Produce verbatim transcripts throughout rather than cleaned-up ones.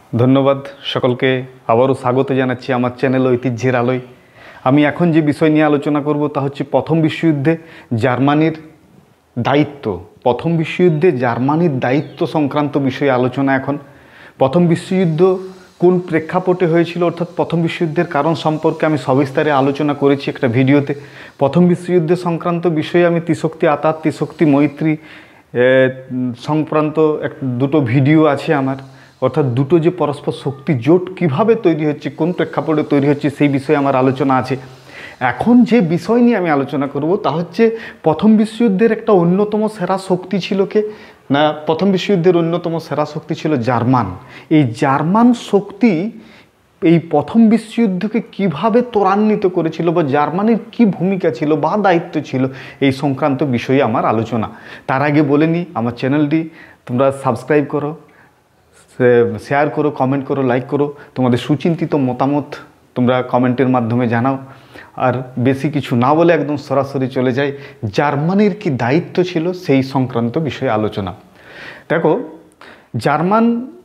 ধন্যবাদ সকলকে আবারও স্বাগত জানাচ্ছি আমার চ্যানেল ঐতিহ্যের আলোয়। আমি এখন যে বিষয় নিয়ে আলোচনা করব তা হচ্ছে প্রথম বিশ্বযুদ্ধে জার্মানির দায়িত্ব। প্রথম বিশ্বযুদ্ধে জার্মানির দায়িত্ব সংক্রান্ত বিষয়ে আলোচনা। এখন প্রথম বিশ্বযুদ্ধ কোন প্রেক্ষাপটে হয়েছিল, অর্থাৎ প্রথম বিশ্বযুদ্ধের কারণ সম্পর্কে আমি সবিস্তারে আলোচনা করেছি একটা ভিডিওতে। প্রথম বিশ্বযুদ্ধ সংক্রান্ত বিষয়ে আমি ত্রিশক্তি আতাত, ত্রিশক্তি মৈত্রী সংক্রান্ত এক দুটো ভিডিও আছে আমার, অর্থাৎ দুটো যে পরস্পর শক্তি জোট কিভাবে তৈরি হচ্ছে, কোন প্রেক্ষাপটে তৈরি হচ্ছে, সেই বিষয়ে আমার আলোচনা আছে। এখন যে বিষয় নিয়ে আমি আলোচনা করব তা হচ্ছে প্রথম বিশ্বযুদ্ধের একটা অন্যতম সেরা শক্তি ছিল কে না, প্রথম বিশ্বযুদ্ধের অন্যতম সেরা শক্তি ছিল জার্মান। এই জার্মান শক্তি এই প্রথম বিশ্বযুদ্ধকে কিভাবে ত্বরান্বিত করেছিল বা জার্মানির কি ভূমিকা ছিল বা দায়িত্ব ছিল, এই সংক্রান্ত বিষয়ে আমার আলোচনা। তার আগে বলে নিই, আমার চ্যানেলটি তোমরা সাবস্ক্রাইব করো, শেয়ার করো, কমেন্ট করো, লাইক করো, তোমাদের সুচিন্তিত মতামত তোমরা কমেন্টের মাধ্যমে জানাও। আর বেশি কিছু না বলে একদম সরাসরি চলে যাই জার্মানির কি দায়িত্ব ছিল সেই সংক্রান্ত বিষয়ে আলোচনা। দেখো, জার্মান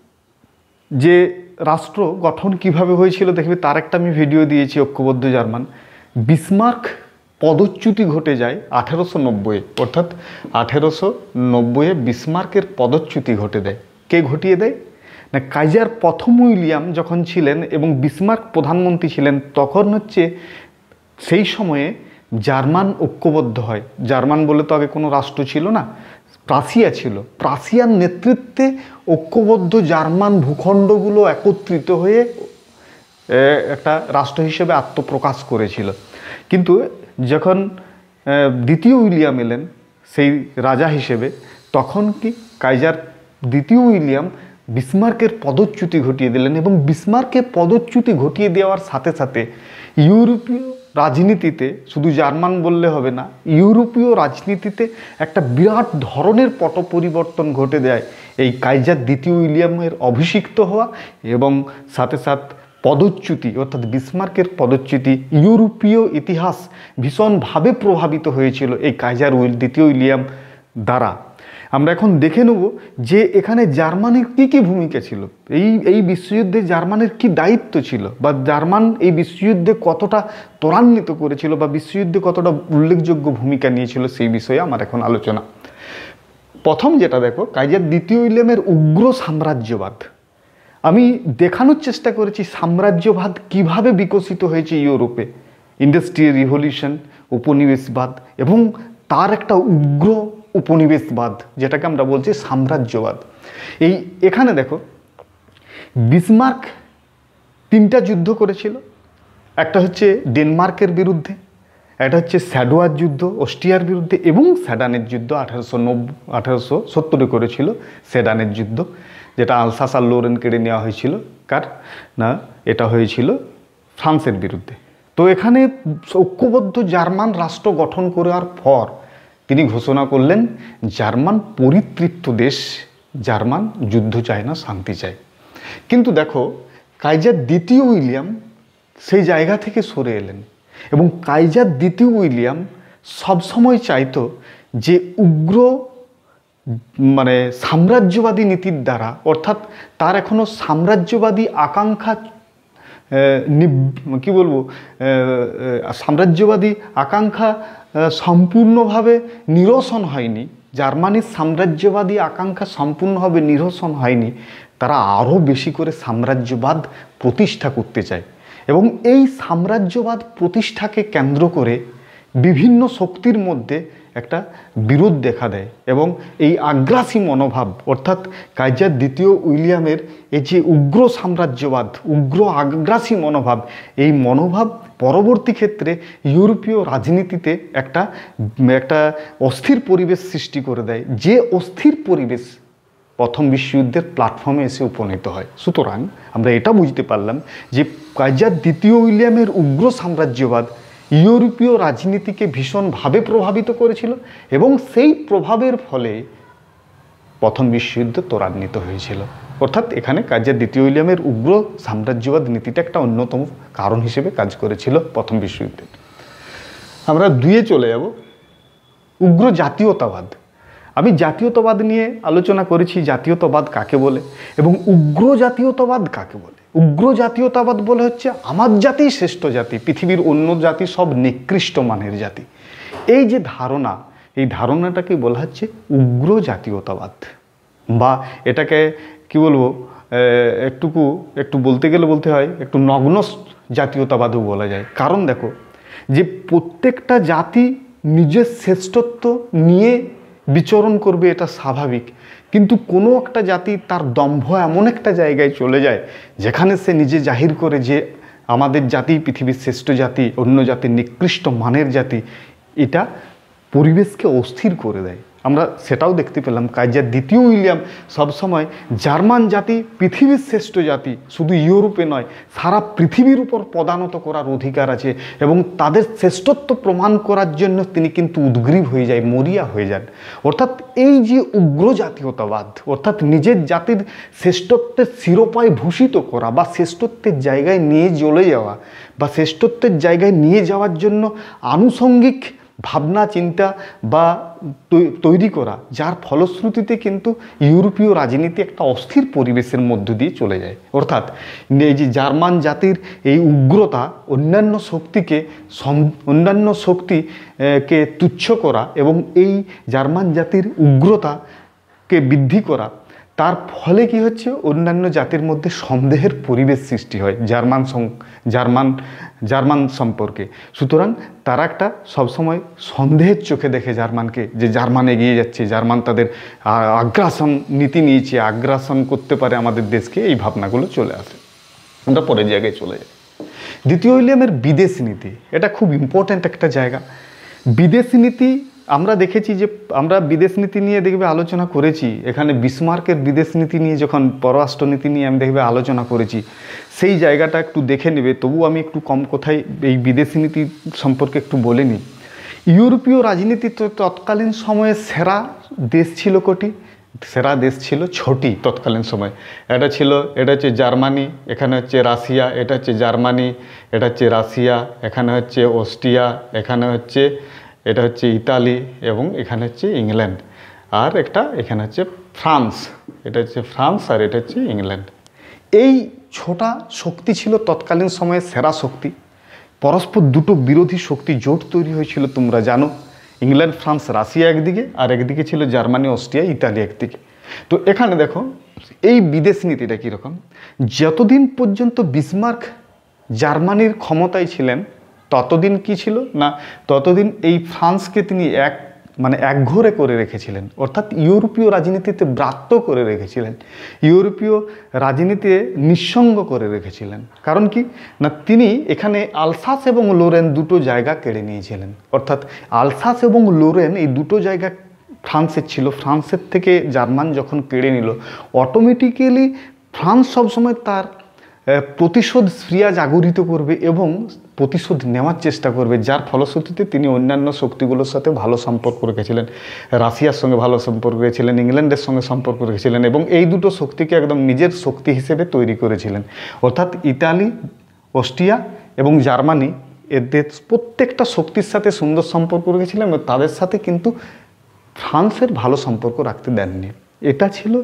যে রাষ্ট্র গঠন কিভাবে হয়েছিল দেখবে, তার একটা আমি ভিডিও দিয়েছি, ঐক্যবদ্ধ জার্মান। বিসমার্ক পদচ্যুতি ঘটে যায় আঠেরোশো নব্বই, অর্থাৎ আঠেরোশো নব্বইয়ে বিসমার্কের পদচ্যুতি ঘটে দেয়। কে ঘটিয়ে দেয় না, কাইজার প্রথম উইলিয়াম যখন ছিলেন এবং বিসমার্ক প্রধানমন্ত্রী ছিলেন, তখন হচ্ছে সেই সময়ে জার্মান ঐক্যবদ্ধ হয়। জার্মান বলে তো আগে কোনো রাষ্ট্র ছিল না, প্রাশিয়া ছিল। প্রাশিয়ার নেতৃত্বে ঐক্যবদ্ধ জার্মান ভূখণ্ডগুলো একত্রিত হয়ে একটা রাষ্ট্র হিসেবে আত্মপ্রকাশ করেছিল। কিন্তু যখন দ্বিতীয় উইলিয়াম এলেন সেই রাজা হিসেবে, তখন কি কাইজার দ্বিতীয় উইলিয়াম বিসমার্কের পদচ্যুতি ঘটিয়ে দিলেন এবং বিসমার্কের পদচ্যুতি ঘটিয়ে দেওয়ার সাথে সাথে ইউরোপীয় রাজনীতিতে, শুধু জার্মান বললে হবে না, ইউরোপীয় রাজনীতিতে একটা বিরাট ধরনের পট পরিবর্তন ঘটে দেয় এই কাইজার দ্বিতীয় উইলিয়ামের অভিষিক্ত হওয়া এবং সাথে সাথে পদচ্যুতি, অর্থাৎ বিসমার্কের পদচ্যুতি। ইউরোপীয় ইতিহাস ভীষণভাবে প্রভাবিত হয়েছিল এই কাইজার উইল দ্বিতীয় উইলিয়াম দ্বারা। আমরা এখন দেখে নেব যে এখানে জার্মানির কী কী ভূমিকা ছিল, এই এই বিশ্বযুদ্ধে জার্মানির কি দায়িত্ব ছিল, বা জার্মান এই বিশ্বযুদ্ধে কতটা ত্বরান্বিত করেছিল বা বিশ্বযুদ্ধে কতটা উল্লেখযোগ্য ভূমিকা নিয়েছিল, সেই বিষয়ে আমার এখন আলোচনা। প্রথম যেটা দেখো, কাইজার দ্বিতীয় উইলিয়ামের উগ্র সাম্রাজ্যবাদ। আমি দেখানোর চেষ্টা করেছি সাম্রাজ্যবাদ কিভাবে বিকশিত হয়েছে ইউরোপে, ইন্ডাস্ট্রিয়াল রিভলিউশন, উপনিবেশবাদ এবং তার একটা উগ্র উপনিবেশবাদ, যেটাকে আমরা বলছি সাম্রাজ্যবাদ। এই এখানে দেখো, বিসমার্ক তিনটা যুদ্ধ করেছিল। একটা হচ্ছে ডেনমার্কের বিরুদ্ধে, একটা হচ্ছে স্যাডোয়ার যুদ্ধ অস্ট্রিয়ার বিরুদ্ধে, এবং সেডানের যুদ্ধ আঠেরোশো নব্বই আঠেরোশো সত্তরে করেছিল সেডানের যুদ্ধ, যেটা আলসাস আর লোরেন কেড়ে নেওয়া হয়েছিল। কার না, এটা হয়েছিল ফ্রান্সের বিরুদ্ধে। তো এখানে ঐক্যবদ্ধ জার্মান রাষ্ট্র গঠন করার পর তিনি ঘোষণা করলেন জার্মান পরিতৃপ্ত দেশ, জার্মান যুদ্ধ চায় না, শান্তি চায়। কিন্তু দেখো, কাইজার দ্বিতীয় উইলিয়াম সেই জায়গা থেকে সরে এলেন এবং কাইজার দ্বিতীয় উইলিয়াম সবসময় চাইতো যে উগ্র মানে সাম্রাজ্যবাদী নীতির দ্বারা, অর্থাৎ তার এখনও সাম্রাজ্যবাদী আকাঙ্ক্ষা কি বলবো সাম্রাজ্যবাদী আকাঙ্ক্ষা সম্পূর্ণভাবে নিরসন হয়নি, জার্মানির সাম্রাজ্যবাদী আকাঙ্ক্ষা সম্পূর্ণভাবে নিরসন হয়নি। তারা আরও বেশি করে সাম্রাজ্যবাদ প্রতিষ্ঠা করতে চায় এবং এই সাম্রাজ্যবাদ প্রতিষ্ঠাকে কেন্দ্র করে বিভিন্ন শক্তির মধ্যে একটা বিরোধ দেখা দেয় এবং এই আগ্রাসী মনোভাব, অর্থাৎ কাইজার দ্বিতীয় উইলিয়ামের এই যে উগ্র সাম্রাজ্যবাদ, উগ্র আগ্রাসী মনোভাব, এই মনোভাব পরবর্তী ক্ষেত্রে ইউরোপীয় রাজনীতিতে একটা একটা অস্থির পরিবেশ সৃষ্টি করে দেয়, যে অস্থির পরিবেশ প্রথম বিশ্বযুদ্ধের প্ল্যাটফর্মে এসে উপনীত হয়। সুতরাং আমরা এটা বুঝতে পারলাম যে কাইজার দ্বিতীয় উইলিয়ামের উগ্র সাম্রাজ্যবাদ ইউরোপীয় রাজনীতিকে ভীষণভাবে প্রভাবিত করেছিল এবং সেই প্রভাবের ফলে প্রথম বিশ্বযুদ্ধ ত্বরান্বিত হয়েছিল। অর্থাৎ এখানে কাইজার দ্বিতীয় উইলিয়ামের উগ্র সাম্রাজ্যবাদ নীতিটা একটা অন্যতম কারণ হিসেবে কাজ করেছিল প্রথম বিশ্বযুদ্ধে। আমরা দুইয়ে চলে যাব, উগ্র জাতীয়তাবাদ। আমি জাতীয়তাবাদ নিয়ে আলোচনা করেছি, জাতীয়তাবাদ কাকে বলে এবং উগ্র জাতীয়তাবাদ কাকে বলে। উগ্র জাতীয়তাবাদ বলে হচ্ছে আমার জাতিই শ্রেষ্ঠ জাতি, পৃথিবীর অন্য জাতি সব নিকৃষ্ট মানের জাতি। এই যে ধারণা, এই ধারণাটাকে বলা হচ্ছে উগ্র জাতীয়তাবাদ, বা এটাকে কি বলবো, একটুকু একটু বলতে গেলে বলতে হয় একটু নগ্ন জাতীয়তাবাদও বলা যায়। কারণ দেখো, যে প্রত্যেকটা জাতি নিজের শ্রেষ্ঠত্ব নিয়ে বিচরণ করবে এটা স্বাভাবিক, কিন্তু কোনো একটা জাতি তার দম্ভ এমন একটা জায়গায় চলে যায় যেখানে সে নিজে জাহির করে যে আমাদের জাতি পৃথিবীর শ্রেষ্ঠ জাতি, অন্য জাতির নিকৃষ্ট মানের জাতি। এটা পরিবেশকে অস্থির করে দেয়। আমরা সেটাও দেখতে পেলাম, কাইজার দ্বিতীয় উইলিয়াম সবসময় জার্মান জাতি পৃথিবীর শ্রেষ্ঠ জাতি, শুধু ইউরোপে নয় সারা পৃথিবীর উপর পদানত করার অধিকার আছে, এবং তাদের শ্রেষ্ঠত্ব প্রমাণ করার জন্য তিনি কিন্তু উদ্গ্রীব হয়ে যায়, মরিয়া হয়ে যান। অর্থাৎ এই যে উগ্র জাতীয়তাবাদ, অর্থাৎ নিজের জাতির শ্রেষ্ঠত্বের শিরোপায় ভূষিত করা বা শ্রেষ্ঠত্বের জায়গায় নিয়ে চলে যাওয়া বা শ্রেষ্ঠত্বের জায়গায় নিয়ে যাওয়ার জন্য আনুষঙ্গিক ভাবনা চিন্তা বা তৈরি করা, যার ফলশ্রুতিতে কিন্তু ইউরোপীয় রাজনীতি একটা অস্থির পরিবেশের মধ্য দিয়ে চলে যায়। অর্থাৎ এই যে জার্মান জাতির এই উগ্রতা, অন্যান্য শক্তিকে অন্যান্য শক্তিকে তুচ্ছ করা এবং এই জার্মান জাতির উগ্রতাকে বৃদ্ধি করা, তার ফলে কি হচ্ছে, অন্যান্য জাতির মধ্যে সন্দেহের পরিবেশ সৃষ্টি হয় জার্মান জার্মান জার্মান সম্পর্কে। সুতরাং তারা একটা সবসময় সন্দেহের চোখে দেখে জার্মানকে, যে জার্মান এগিয়ে যাচ্ছে, জার্মান তাদের আগ্রাসন নীতি নিয়েছে, আগ্রাসন করতে পারে আমাদের দেশকে, এই ভাবনাগুলো চলে আসে। আমরা পরের জায়গায় চলে যাই। দ্বিতীয় উইলিয়ামের বিদেশ নীতি, এটা খুব ইম্পর্ট্যান্ট একটা জায়গা। বিদেশ নীতি আমরা দেখেছি যে আমরা বিদেশ নীতি নিয়ে দেখবে আলোচনা করেছি, এখানে বিসমার্কের বিদেশ নীতি নিয়ে যখন পররাষ্ট্রনীতি নিয়ে আমি দেখবে আলোচনা করেছি, সেই জায়গাটা একটু দেখে নেবে। তবু আমি একটু কম কথায় এই বিদেশ নীতি সম্পর্কে একটু বলে নিই। ইউরোপীয় রাজনীতি তৎকালীন সময়ে সেরা দেশ ছিল কটি? সেরা দেশ ছিল ছটি তৎকালীন সময়। এটা ছিল, এটা হচ্ছে জার্মানি, এখানে হচ্ছে রাশিয়া, এটা হচ্ছে জার্মানি, এটা হচ্ছে রাশিয়া, এখানে হচ্ছে অস্ট্রিয়া, এখানে হচ্ছে এটা হচ্ছে ইতালি, এবং এখানে হচ্ছে ইংল্যান্ড, আর একটা এখানে হচ্ছে ফ্রান্স। এটা হচ্ছে ফ্রান্স আর এটা হচ্ছে ইংল্যান্ড। এই ছোটা শক্তি ছিল তৎকালীন সময়ে সেরা শক্তি। পরস্পর দুটো বিরোধী শক্তি জোট তৈরি হয়েছিল, তোমরা জানো। ইংল্যান্ড, ফ্রান্স, রাশিয়া একদিকে, আর একদিকে ছিল জার্মানি, অস্ট্রিয়া, ইতালি একদিকে। তো এখানে দেখো এই বিদেশ নীতিটা কীরকম। যতদিন পর্যন্ত বিসমার্ক জার্মানির ক্ষমতায় ছিলেন ততদিন কি ছিল না, ততদিন এই ফ্রান্সকে তিনি এক মানে একঘরে করে রেখেছিলেন, অর্থাৎ ইউরোপীয় রাজনীতিতে ব্রাত্য করে রেখেছিলেন, ইউরোপীয় রাজনীতিতে নিঃসঙ্গ করে রেখেছিলেন। কারণ কি না, তিনি এখানে আলসাস এবং লোরেন দুটো জায়গা কেড়ে নিয়েছিলেন। অর্থাৎ আলসাস এবং লোরেন এই দুটো জায়গা ফ্রান্সের ছিল। ফ্রান্সের থেকে জার্মান যখন কেড়ে নিল, অটোমেটিক্যালি ফ্রান্স সবসময় তার প্রতিশোধ স্প্রিয়া জাগরিত করবে এবং প্রতিশোধ নেওয়ার চেষ্টা করবে, যার ফলশ্রুতিতে তিনি অন্যান্য শক্তিগুলোর সাথে ভালো সম্পর্ক রেখেছিলেন, রাশিয়ার সঙ্গে ভালো সম্পর্ক রেখেছিলেন, ইংল্যান্ডের সঙ্গে সম্পর্ক রেখেছিলেন, এবং এই দুটো শক্তিকে একদম নিজের শক্তি হিসেবে তৈরি করেছিলেন। অর্থাৎ ইতালি, অস্ট্রিয়া এবং জার্মানি এদের প্রত্যেকটা শক্তির সাথে সুন্দর সম্পর্ক রেখেছিলেন, এবং তাদের সাথে কিন্তু ফ্রান্সের ভালো সম্পর্ক রাখতে দেননি। এটা ছিল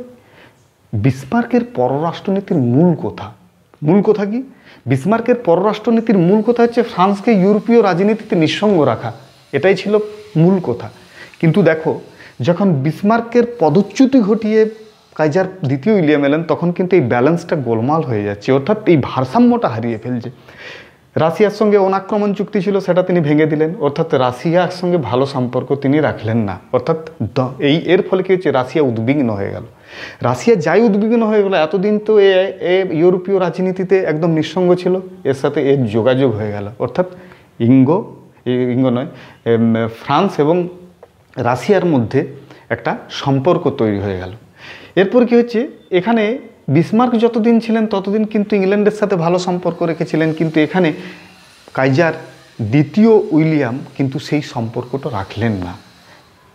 বিসমার্কের পররাষ্ট্রনীতির মূল কথা। মূল কথা কি? বিসমার্কের পররাষ্ট্রনীতির মূল কথা হচ্ছে ফ্রান্সকে ইউরোপীয় রাজনীতিতে নিঃসঙ্গ রাখা, এটাই ছিল মূল কথা। কিন্তু দেখো, যখন বিসমার্কের পদচ্যুতি ঘটিয়ে কাইজার দ্বিতীয় উইলিয়াম এলেন, তখন কিন্তু এই ব্যালেন্সটা গোলমাল হয়ে যাচ্ছে, অর্থাৎ এই ভারসাম্যটা হারিয়ে ফেলছে। রাশিয়ার সঙ্গে অনাক্রমণ চুক্তি ছিল, সেটা তিনি ভেঙে দিলেন, অর্থাৎ রাশিয়ার সঙ্গে ভালো সম্পর্ক তিনি রাখলেন না। অর্থাৎ এই এর ফলে কী হচ্ছে, রাশিয়া উদ্বিগ্ন হয়ে গেল। রাশিয়া যাই উদ্বিগ্ন হয়ে গেল, এতদিন তো এ ইউরোপীয় রাজনীতিতে একদম নিঃসঙ্গ ছিল, এর সাথে এর যোগাযোগ হয়ে গেল। অর্থাৎ ইঙ্গো ইঙ্গো নয় ফ্রান্স এবং রাশিয়ার মধ্যে একটা সম্পর্ক তৈরি হয়ে গেল। এরপর কি হচ্ছে, এখানে বিসমার্ক যতদিন ছিলেন ততদিন কিন্তু ইংল্যান্ডের সাথে ভালো সম্পর্ক রেখেছিলেন, কিন্তু এখানে কাইজার দ্বিতীয় উইলিয়াম কিন্তু সেই সম্পর্কটা রাখলেন না।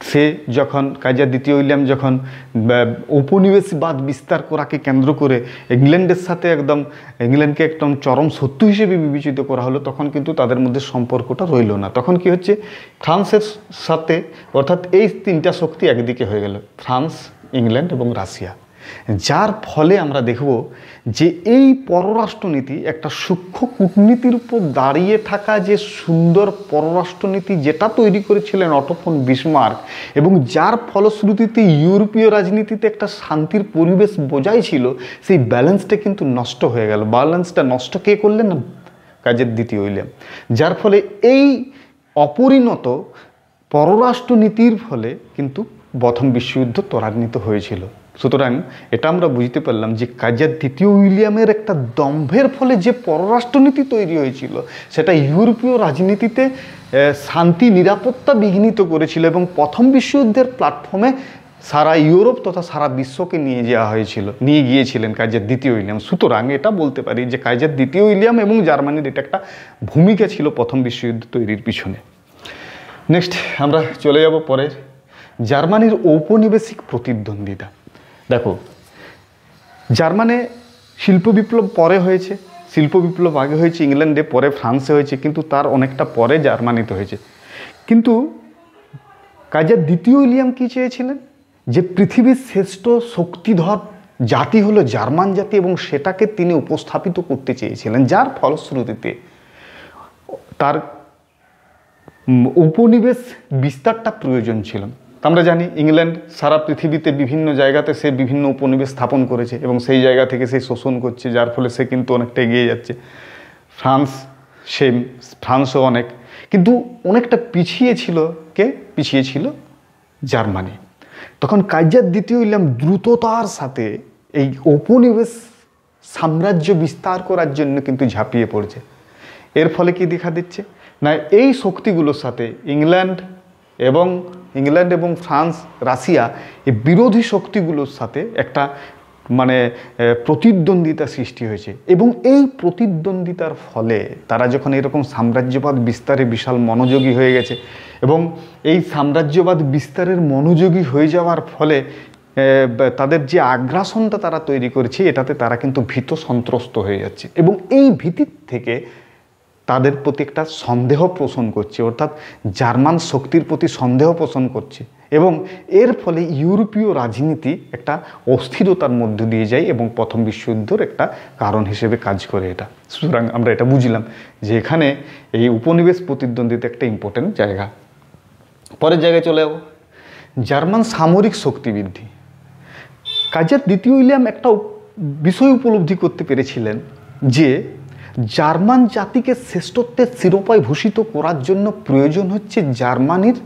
সে যখন কাইজার দ্বিতীয় উইলিয়াম যখন ঔপনিবেশবাদ বিস্তার করাকে কেন্দ্র করে ইংল্যান্ডের সাথে একদম ইংল্যান্ডকে একদম চরম শত্রু হিসেবে বিবেচিত করা হলো, তখন কিন্তু তাদের মধ্যে সম্পর্কটা রইল না। তখন কি হচ্ছে, ফ্রান্সের সাথে অর্থাৎ এই তিনটা শক্তি একদিকে হয়ে গেল, ফ্রান্স, ইংল্যান্ড এবং রাশিয়া। যার ফলে আমরা দেখব যে এই পররাষ্ট্রনীতি একটা সূক্ষ্ম কূটনীতির উপর দাঁড়িয়ে থাকা যে সুন্দর পররাষ্ট্রনীতি যেটা তৈরি করেছিলেন অটো ফন বিসমার্ক, এবং যার ফলশ্রুতিতে ইউরোপীয় রাজনীতিতে একটা শান্তির পরিবেশ বজায় ছিল, সেই ব্যালেন্সটা কিন্তু নষ্ট হয়ে গেল। ব্যালেন্সটা নষ্ট কে করলেন না, কাইজার দ্বিতীয় উইলিয়াম। যার ফলে এই অপরিণত পররাষ্ট্রনীতির ফলে কিন্তু প্রথম বিশ্বযুদ্ধ ত্বরান্বিত হয়েছিল। সুতরাং এটা আমরা বুঝতে পারলাম যে কাইজার দ্বিতীয় উইলিয়ামের একটা দম্ভের ফলে যে পররাষ্ট্রনীতি তৈরি হয়েছিল, সেটা ইউরোপীয় রাজনীতিতে শান্তি নিরাপত্তা বিঘ্নিত করেছিল এবং প্রথম বিশ্বযুদ্ধের প্ল্যাটফর্মে সারা ইউরোপ তথা সারা বিশ্বকে নিয়ে যাওয়া হয়েছিল, নিয়ে গিয়েছিলেন কাইজার দ্বিতীয় উইলিয়াম। সুতরাং এটা বলতে পারি যে কাইজার দ্বিতীয় উইলিয়াম এবং জার্মানির এটা একটা ভূমিকা ছিল প্রথম বিশ্বযুদ্ধ তৈরির পিছনে। নেক্সট আমরা চলে যাব পরের, জার্মানির ঔপনিবেশিক প্রতিদ্বন্দ্বিতা। দেখো, জার্মানে শিল্প বিপ্লব পরে হয়েছে, শিল্প বিপ্লব আগে হয়েছে ইংল্যান্ডে, পরে ফ্রান্সে হয়েছে, কিন্তু তার অনেকটা পরে জার্মানিতে হয়েছে। কিন্তু কাইজার দ্বিতীয় উইলিয়াম কী চেয়েছিলেন, যে পৃথিবীর শ্রেষ্ঠ শক্তিধর জাতি হলো জার্মান জাতি, এবং সেটাকে তিনি উপস্থাপিত করতে চেয়েছিলেন, যার ফলশ্রুতিতে তার উপনিবেশ বিস্তারটা প্রয়োজন ছিল। আমরা জানি ইংল্যান্ড সারা পৃথিবীতে বিভিন্ন জায়গাতে সে বিভিন্ন উপনিবেশ স্থাপন করেছে এবং সেই জায়গা থেকে সে শোষণ করছে, যার ফলে সে কিন্তু অনেকটা এগিয়ে যাচ্ছে। ফ্রান্স সেম, ফ্রান্সও অনেক, কিন্তু অনেকটা পিছিয়ে ছিল কে, পিছিয়ে ছিল জার্মানি। তখন কাইজার দ্বিতীয় উইলিয়াম দ্রুততার সাথে এই উপনিবেশ সাম্রাজ্য বিস্তার করার জন্য কিন্তু ঝাঁপিয়ে পড়ছে। এর ফলে কি দেখা দিচ্ছে না, এই শক্তিগুলোর সাথে ইংল্যান্ড এবং ইংল্যান্ড এবং ফ্রান্স, রাশিয়া, এই বিরোধী শক্তিগুলোর সাথে একটা মানে প্রতিদ্বন্দ্বিতা সৃষ্টি হয়েছে, এবং এই প্রতিদ্বন্দ্বিতার ফলে তারা যখন এরকম সাম্রাজ্যবাদ বিস্তারে বিশাল মনোযোগী হয়ে গেছে, এবং এই সাম্রাজ্যবাদ বিস্তারের মনোযোগী হয়ে যাওয়ার ফলে তাদের যে আগ্রাসনটা তারা তৈরি করেছে, এটাতে তারা কিন্তু ভীত সন্ত্রস্ত হয়ে যাচ্ছে, এবং এই ভীতির থেকে তাদের প্রতি একটা সন্দেহ পোষণ করছে, অর্থাৎ জার্মান শক্তির প্রতি সন্দেহ পোষণ করছে, এবং এর ফলে ইউরোপীয় রাজনীতি একটা অস্থিরতার মধ্য দিয়ে যায় এবং প্রথম বিশ্বযুদ্ধের একটা কারণ হিসেবে কাজ করে এটা। সুতরাং আমরা এটা বুঝলাম যে এখানে এই উপনিবেশ প্রতিদ্বন্দ্বিতা একটা ইম্পর্টেন্ট জায়গা। পরের জায়গায় চলে যাব, জার্মান সামরিক শক্তি বৃদ্ধি। কাইজার দ্বিতীয় উইলিয়াম একটা বিষয় উপলব্ধি করতে পেরেছিলেন যে জার্মান জাতিকে শ্রেষ্ঠত্বের শিরোপায় ভূষিত করার জন্য প্রয়োজন হচ্ছে জার্মানির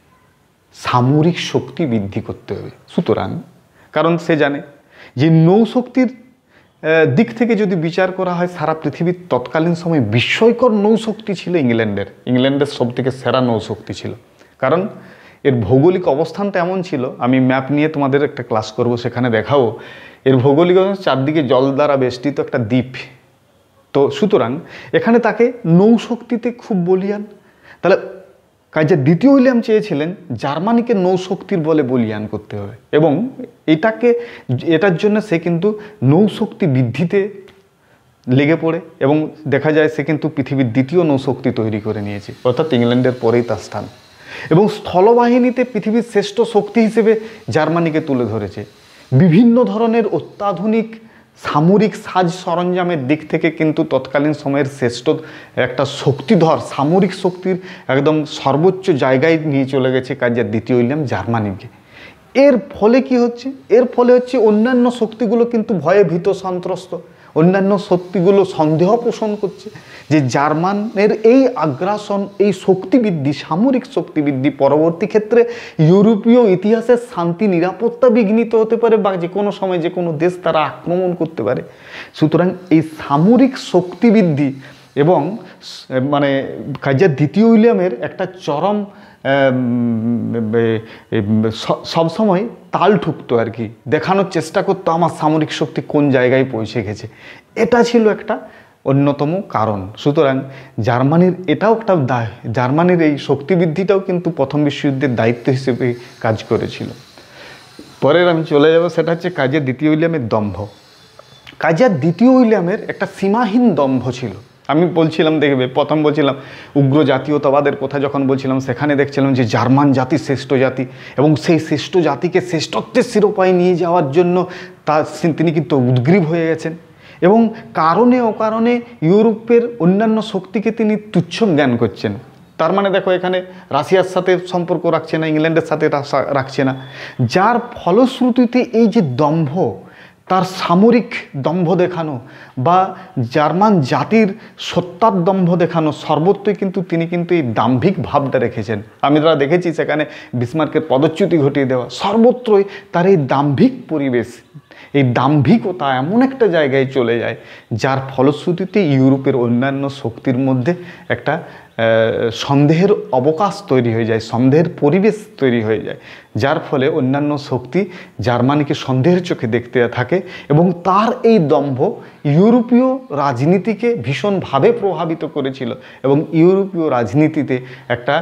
সামরিক শক্তি বৃদ্ধি করতে হবে। সুতরাং কারণ সে জানে যে নৌশক্তির দিক থেকে যদি বিচার করা হয়, সারা পৃথিবীর তৎকালীন সময় বিস্ময়কর নৌশক্তি ছিল ইংল্যান্ডের, ইংল্যান্ডের সব থেকে সেরা নৌশক্তি ছিল। কারণ এর ভৌগোলিক অবস্থানটা এমন ছিল, আমি ম্যাপ নিয়ে তোমাদের একটা ক্লাস করব, সেখানে দেখাবো এর ভৌগোলিক চারদিকে জল দ্বারা বেষ্টিত একটা দ্বীপ। তো সুতরাং এখানে তাকে নৌশক্তিতে খুব বলিয়ান। তাহলে কাইজার দ্বিতীয় উইলিয়াম চেয়েছিলেন জার্মানিকে নৌশক্তির বলে বলিয়ান করতে হবে, এবং এটাকে এটার জন্য সে কিন্তু নৌশক্তি বৃদ্ধিতে লেগে পড়ে, এবং দেখা যায় সে কিন্তু পৃথিবীর দ্বিতীয় নৌশক্তি তৈরি করে নিয়েছে, অর্থাৎ ইংল্যান্ডের পরেই তার স্থান, এবং স্থলবাহিনীতে পৃথিবীর শ্রেষ্ঠ শক্তি হিসেবে জার্মানিকে তুলে ধরেছে। বিভিন্ন ধরনের অত্যাধুনিক সামরিক সাজ সরঞ্জামের দিক থেকে কিন্তু তৎকালীন সময়ের শ্রেষ্ঠ একটা শক্তিধর সামরিক শক্তির একদম সর্বোচ্চ জায়গায় নিয়ে চলে গেছে কাইজার দ্বিতীয় উইলিয়াম জার্মানিকে। এর ফলে কি হচ্ছে, এর ফলে হচ্ছে অন্যান্য শক্তিগুলো কিন্তু ভয়ে ভীত সন্ত্রস্ত, অন্যান্য শক্তিগুলো সন্দেহ পোষণ করছে যে জার্মানের এই আগ্রাসন, এই শক্তিবৃদ্ধি, সামরিক শক্তিবৃদ্ধি পরবর্তী ক্ষেত্রে ইউরোপীয় ইতিহাসের শান্তি নিরাপত্তা বিঘ্নিত হতে পারে, বা যে কোনো সময় যে কোনো দেশ তারা আক্রমণ করতে পারে। সুতরাং এই সামরিক শক্তিবৃদ্ধি এবং মানে কাইজার দ্বিতীয় উইলিয়ামের একটা চরম সবসময় তাল ঠুকতো আর কি, দেখানোর চেষ্টা করতো আমার সামরিক শক্তি কোন জায়গায় পৌঁছে গেছে। এটা ছিল একটা অন্যতম কারণ। সুতরাং জার্মানির এটাও একটা দায়, জার্মানির এই শক্তিবৃদ্ধিটাও কিন্তু প্রথম বিশ্বযুদ্ধের দায়িত্ব হিসেবে কাজ করেছিল। পরের আমি চলে যাব, সেটা হচ্ছে কাইজার দ্বিতীয় উইলিয়ামের দম্ভ। কাইজার দ্বিতীয় উইলিয়ামের একটা সীমাহীন দম্ভ ছিল। আমি বলছিলাম, দেখবে প্রথম বলছিলাম উগ্র জাতীয়তাবাদের কথা যখন বলছিলাম, সেখানে দেখছিলাম যে জার্মান জাতি শ্রেষ্ঠ জাতি, এবং সেই শ্রেষ্ঠ জাতিকে শ্রেষ্ঠত্বের শিরোপায় নিয়ে যাওয়ার জন্য তা তিনি কিন্তু উদ্গ্রীব হয়ে গেছেন, এবং কারণে অকারণে ইউরোপের অন্যান্য শক্তিকে তিনি তুচ্ছ জ্ঞান করছেন। তার মানে দেখো, এখানে রাশিয়ার সাথে সম্পর্ক রাখছে না, ইংল্যান্ডের সাথে রাখছে না, যার ফলশ্রুতিতে এই যে দম্ভ, তার সামরিক দম্ভ দেখানো বা জার্মান জাতির সত্তার দম্ভ দেখানো, সর্বত্রই কিন্তু তিনি কিন্তু এই দাম্ভিক ভাবটা রেখেছেন। আমি তারা দেখেছি সেখানে বিসমার্কের পদচ্যুতি ঘটিয়ে দেওয়া, সর্বত্রই তার এই দাম্ভিক পরিবেশ, এই দাম্ভিকতা এমন একটা জায়গায় চলে যায়, যার ফলশ্রুতিতে ইউরোপের অন্যান্য শক্তির মধ্যে একটা সন্দেহের অবকাশ তৈরি হয়ে যায়, সন্দেহের পরিবেশ তৈরি হয়ে যায়, যার ফলে অন্যান্য শক্তি জার্মানিকে সন্দেহের চোখে দেখতে থাকে, এবং তার এই দম্ভ ইউরোপীয় রাজনীতিকে ভীষণভাবে প্রভাবিত করেছিল, এবং ইউরোপীয় রাজনীতিতে একটা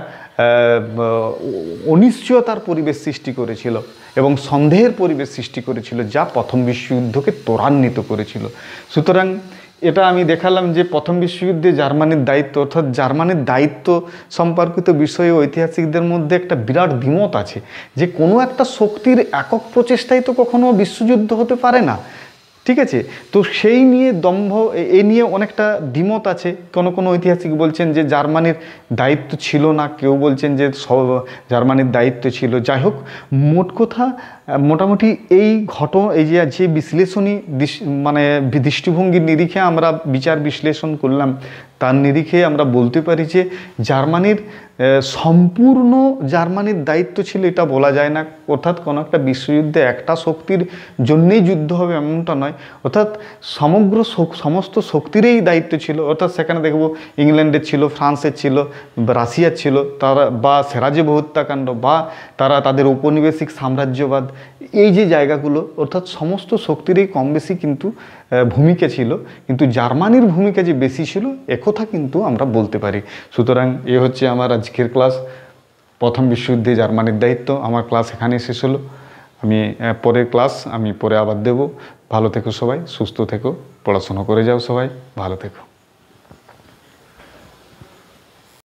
অনিশ্চয়তার পরিবেশ সৃষ্টি করেছিল এবং সন্দেহের পরিবেশ সৃষ্টি করেছিল, যা প্রথম বিশ্বযুদ্ধকে ত্বরান্বিত করেছিল। সুতরাং এটা আমি দেখালাম যে প্রথম বিশ্বযুদ্ধে জার্মানির দায়িত্ব, অর্থাৎ জার্মানির দায়িত্ব সম্পর্কিত বিষয়ে ঐতিহাসিকদের মধ্যে একটা বিরাট দ্বিমত আছে, যে কোনো একটা শক্তির একক প্রচেষ্টায় তো কখনো বিশ্বযুদ্ধ হতে পারে না, ঠিক আছে। তো সেই নিয়ে দম্ভ, এ নিয়ে অনেকটা দ্বিমত আছে। কোনো কোনো ঐতিহাসিক বলছেন যে জার্মানির দায়িত্ব ছিল না, কেউ বলছেন যে জার্মানির দায়িত্ব ছিল। যাই হোক, মোট কথা মোটামুটি এই ঘটনা, এই যে যে বিশ্লেষণী মানে দৃষ্টিভঙ্গির নিরিখে আমরা বিচার বিশ্লেষণ করলাম, তার নিরিখে আমরা বলতে পারি যে জার্মানির সম্পূর্ণ জার্মানির দায়িত্ব ছিল এটা বলা যায় না, অর্থাৎ কোনো একটা বিশ্বযুদ্ধে একটা শক্তির জন্যেই যুদ্ধ হবে এমনটা নয়, অর্থাৎ সমগ্র সমস্ত শক্তিরই দায়িত্ব ছিল। অর্থাৎ সেখানে দেখব ইংল্যান্ডের ছিল, ফ্রান্সের ছিল, রাশিয়ার ছিল, তারা বা সেরাজেভো হত্যাকাণ্ড, বা তারা তাদের ঔপনিবেশিক সাম্রাজ্যবাদ, এই যে জায়গাগুলো, অর্থাৎ সমস্ত শক্তিরই কম বেশি কিন্তু ভূমিকা ছিল, কিন্তু জার্মানির ভূমিকা যে বেশি ছিল একথা কিন্তু আমরা বলতে পারি। সুতরাং এ হচ্ছে আমার আজকের ক্লাস, প্রথম বিশ্বযুদ্ধে জার্মানির দায়িত্ব। আমার ক্লাস এখানে শেষ হলো। আমি পরের ক্লাস আমি পরে আবার দেব। ভালো থেকো সবাই, সুস্থ থেকো, পড়াশোনা করে যাও সবাই, ভালো থেকো।